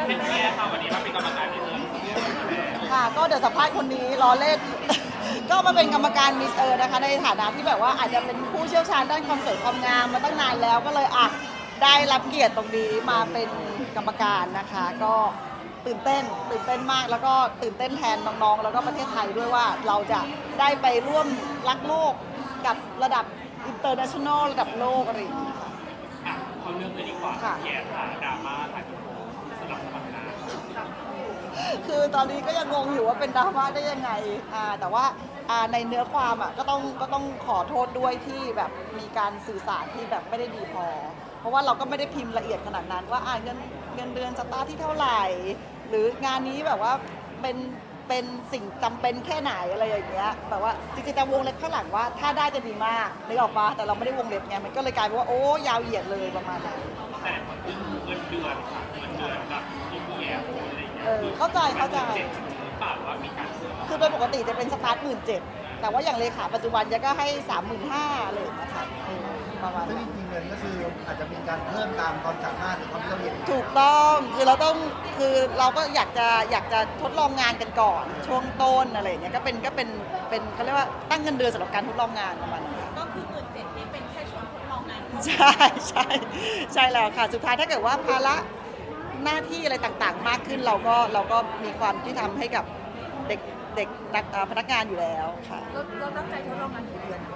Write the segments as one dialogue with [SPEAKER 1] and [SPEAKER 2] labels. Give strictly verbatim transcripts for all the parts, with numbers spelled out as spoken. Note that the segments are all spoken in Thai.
[SPEAKER 1] เป็นแย่ค่ะวันนี้มาเป็นกรรมการมิสเอิร์ธ
[SPEAKER 2] ค่ะก็เดี๋ยวสัมภาษณ์คนนี้ล้อเล่น ก็มาเป็นกรรมการมิสเอิร์ธนะคะในฐานะที่แบบว่าอาจจะเป็นผู้เชี่ยวชาญด้านความสวยความงามมาตั้งนานแล้วก็เลยอ่ะได้รับเกียรติตรงนี้มาเป็นกรรมการนะคะก็ตื่นเต้นตื่นเต้นมากแล้วก็ตื่นเต้นแทนน้องๆแล้วก็ประเทศไทยด้วยว่าเราจะได้ไปร่วมรักโลกกับระดับอินเตอร์เนชั่นแนลระดับโลกอะไรอย่างนี้ค่ะ
[SPEAKER 1] เขาเรื่องเลยดีกว่าแย่ค่ะดราม่าค่ะสำหรับสมัครงาน
[SPEAKER 2] คือตอนนี้ก็ยังงงอยู่ว่าเป็นดราม่าได้ยังไงอ่าแต่ว่าอ่าในเนื้อความอ่ะก็ต้องก็ต้องขอโทษด้วยที่แบบมีการสื่อสารที่แบบไม่ได้ดีพอเพราะว่าเราก็ไม่ได้พิมพ์ละเอียดขนาดนั้นว่าอ่าเงินเงินเดือนสตาร์ที่เท่าไหร่หรืองานนี้แบบว่าเป็นเป็นสิ่งจำเป็นแค่ไหนอะไรอย่างเงี้ยแบบว่าจริงๆจะวงเล็บข้างหลังว่าถ้าได้จะดีมากนึกออกปะแต่เราไม่ได้วงเล็บไงมันก็เลยกลายเป็นว่าโอ้ยาวเหยียดเลยประมาณนั้น
[SPEAKER 1] แต่คนที่เงินเดือนค่ะเงินเดือนกับที่พี่แย่อะไรอย่างเงี้ย
[SPEAKER 2] เออเข้าใจเข้าใจ
[SPEAKER 1] เปล่าว่ามีการ
[SPEAKER 2] คือโดยปกติจะเป็นสตาร์ทหมื่นเจ็ดแต่ว่าอย่างเลขาปัจจุบันยังก็ให้สามหมื่นห้าเลยนะคะประมาณ
[SPEAKER 3] ซึ่งจริงๆเงินก็คืออาจจะมีการเพิ่มตามความสามารถหรือความที่เราเห็น
[SPEAKER 2] ถูกต้องคือเราต้องคือเราก็อยากจะอยากจะทดลองงานกันก่อนช่วงต้นอะไรอย่างเงี้ยก็เป็นก็เป็นเป็นเขาเรียกว่าตั้งเงินเดือนสำหรับการทดลองงานประมาณนั้น
[SPEAKER 4] ก็คือหมื่นเจ็ดนี้เป็นแค่ช่วงทดลองงาน
[SPEAKER 2] ใช่ใช่ใช่แล้วค่ะสุดท้ายถ้าเกิดว่าภาระหน้าที่อะไรต่างๆมากขึ้นเราก็เราก็มีความที่ทำให้กับเด็กเด็กพนักงานอยู่แล้วค่ะ
[SPEAKER 4] เราเราตั้งใจทดลองงานกี่เดือน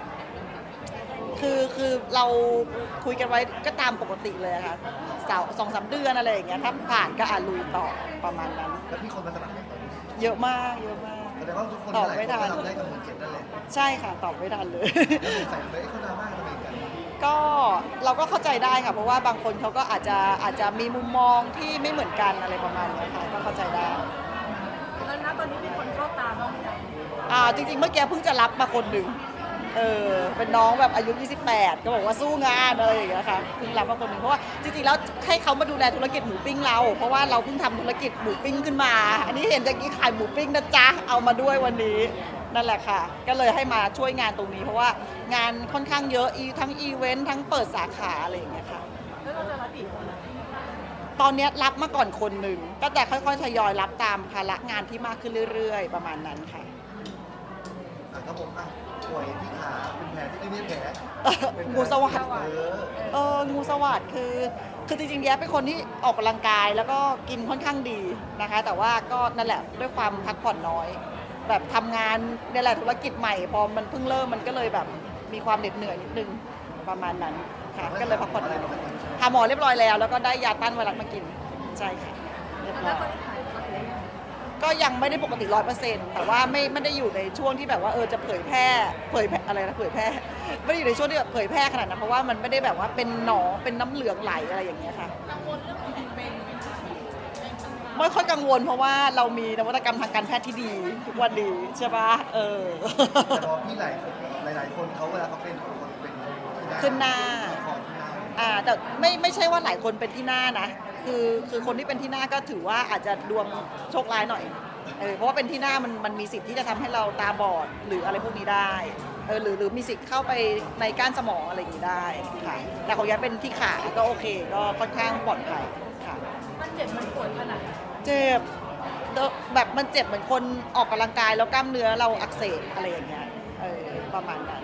[SPEAKER 2] คือคือเราคุยกันไว้ก็ตามปกติเลยค่ะสาวสองสามเดือนอะไรอย่างเงี้ยถ้าผ่านก็อ่านลุยต่อประมาณนั้น
[SPEAKER 3] แล้วพี่คนมาสมัคร
[SPEAKER 2] เยอะมากเยอะมาก
[SPEAKER 3] แสดงว่าทุกคน
[SPEAKER 2] ตอบไม่ทัน
[SPEAKER 3] ได้กับหมื่นเจ็ดนั่นแหละ
[SPEAKER 2] ใช่ค่ะตอบไม่ทันเลย
[SPEAKER 3] แล้วสงสัยเลยเขาดราม่าทำไมกัน
[SPEAKER 2] ก็เราก็เข้าใจได้ค่ะเพราะว่าบางคนเขาก็อาจจะอาจจะมีมุมมองที่ไม่เหมือนกันอะไรประมาณนี้ค่ะก็เข้าใจได้
[SPEAKER 4] แล้วนะตอนนี้มีคนเข้าตามบ้างไหม
[SPEAKER 2] อ่าจริงๆเมื่อกี้เพิ่งจะรับมาคนหนึ่งเออเป็นน้องแบบอายุยี่สิบแปดก็บอกว่าสู้งานอะไรอย่างเงี้ยค่ะเพิ่งรับมาคนหนึ่งเพราะว่าจริงๆแล้วให้เขามาดูแลธุรกิจหมูปิ้งเราเพราะว่าเราเพิ่งทำธุรกิจหมูปิ้งขึ้นมาอันนี้เห็นจากกี้ขายหมูปิ้งนะจ๊ะเอามาด้วยวันนี้นั่นแหละค่ะก็เลยให้มาช่วยงานตรงนี้เพราะว่างานค่อนข้างเยอะทั้งอีเวนต์ทั้งเปิดสาขาอะไรอย่างเงี้ยค่ะ
[SPEAKER 4] แล้วเราจะรับอีกคน
[SPEAKER 2] ตอนนี้รับมาก่อนคนหนึ่งก็แต่ค่อยๆทยอยรับตามภาระงานที่มากขึ้นเรื่อยๆประมาณนั้นค่ะ
[SPEAKER 3] ครับผมอ่ะป่วยที่ขาเป็นแผลที่ไม่ใช่แผล
[SPEAKER 2] งูสวัสดิ์เอองูสวัสดิ์คือคือจริงๆแย้เป็นคนที่ออกกำลังกายแล้วก็กินค่อนข้างดีนะคะแต่ว่าก็นั่นแหละด้วยความพักผ่อนน้อยแบบทำงานนี่แหละธุรกิจใหม่พอมันเพิ่งเริ่มมันก็เลยแบบมีความเหน็ดเหนื่อยนิดนึงประมาณนั้นค่ะก็เลยพักผ่อนน้อยหาหมอเรียบร้อยแล้วแล้วก็ได้ยาต้านไวรัสมากินใช่ค่ะเรียบร้อยก็ยังไม่ได้ปกติร้อยเปอร์เซ็นต์แต่ว่าไม่ไม่ได้อยู่ในช่วงที่แบบว่าเออจะเผยแพร่เผยอะไรนะเผยแพร่ไม่ได้อยู่ในช่วงที่แบบเผยแพร่ขนาดนั้นเพราะว่ามันไม่ได้แบบว่าเป็นหนองเป็นน้ำเหลืองไหลอะไรอย่างเงี้ยค่ะ
[SPEAKER 4] กังวลเรื่องของเป็น
[SPEAKER 2] ไม่ค่อยกังวลเพราะว่าเรามีนวัตกรรมทางการแพทย์ที่ดีทุกวันดีใช่ปะเออ
[SPEAKER 3] แต่พอพี่หลายคนหลายๆคนเขาเวลาเขาเป็นคนเป็น
[SPEAKER 2] ขึ้นหน้าอ่าแต่ไม่ไม่ใช่ว่าหลายคนเป็นที่หน้านะคือคือคนที่เป็นที่หน้าก็ถือว่าอาจจะดวงโชคร้ายหน่อยเออเพราะว่าเป็นที่หน้ามันมันมีสิทธิ์ที่จะทำให้เราตาบอดหรืออะไรพวกนี้ได้เออหรือหรือมีสิทธิ์เข้าไปในก้านสมองอะไรอย่างนี้ได้ค่ะแต่ของยาเป็นที่ขาก็โอเคก็ค่อนข้างปลอดภัยค่ะ
[SPEAKER 4] มันเจ็บมันปวดขนาด
[SPEAKER 2] เจ็บแบบมันเจ็บเหมือนคนออกกำลังกายแล้วกล้ามเนื้อเราอักเสบอะไรอย่างเงี้ยเออประมาณนั้น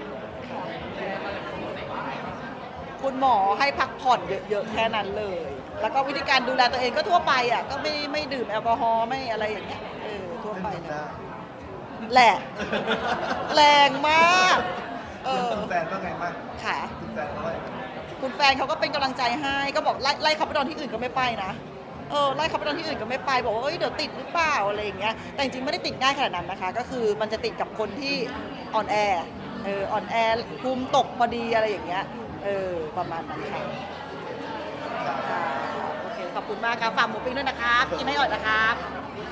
[SPEAKER 2] คุณหมอให้พักผ่อนเยอะๆแค่นั้นเลยแล้วก็วิธีการดูแลตัวเองก็ทั่วไปอ่ะก็ไม่ไม่ดื่มแอลกอฮอล์ไม่อะไรอย่างเงี้ยเออทั่วไปนะแหละแรงมาก
[SPEAKER 3] เออคุณแฟนว่าไงบ้าง
[SPEAKER 2] ค่ะ
[SPEAKER 3] คุณแฟนว่า
[SPEAKER 2] คุณแฟนเขาก็เป็นกำลังใจให้ก็บอกไล่ไล่เขาไปนอนที่อื่นก็ไม่ไปนะเออไล่เขาไปนอนที่อื่นก็ไม่ไปบอกว่าเอ้ยเดี๋ยวติดหรือเปล่าอะไรอย่างเงี้ยแต่จริงๆไม่ได้ติดง่ายขนาดนั้นนะคะก็คือมันจะติดกับคนที่อ่อนแอเอออ่อนแอภูมิตกพอดีอะไรอย่างเงี้ยเออประมาณนั้นค่ะโอเคขอบคุณมากครับฝากหมูปิ้งด้วยนะครับกินให้อร่อยนะครับ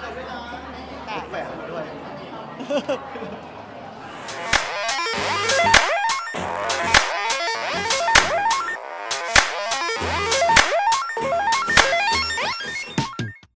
[SPEAKER 3] แฝงด้วย